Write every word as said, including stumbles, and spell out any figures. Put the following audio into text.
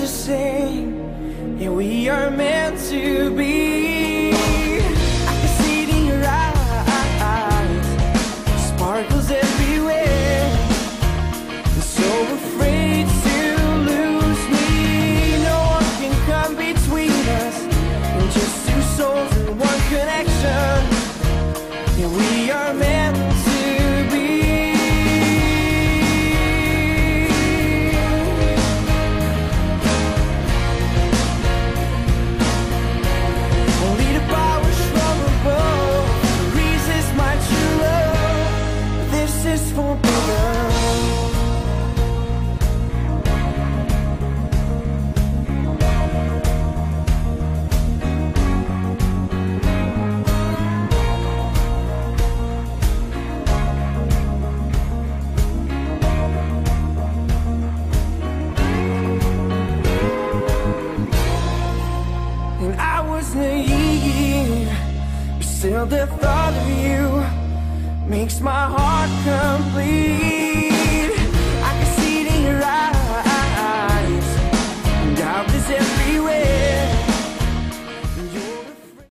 the same. Yeah, we are meant to be. I can see it in your eyes, sparkles everywhere. I'm so afraid to lose me. No one can come between us. We're just two souls in one connection. Yeah, we are meant to be. Only the powers from above resist my true love. This is forbidden. And I was naive, but still the thought of you makes my heart complete.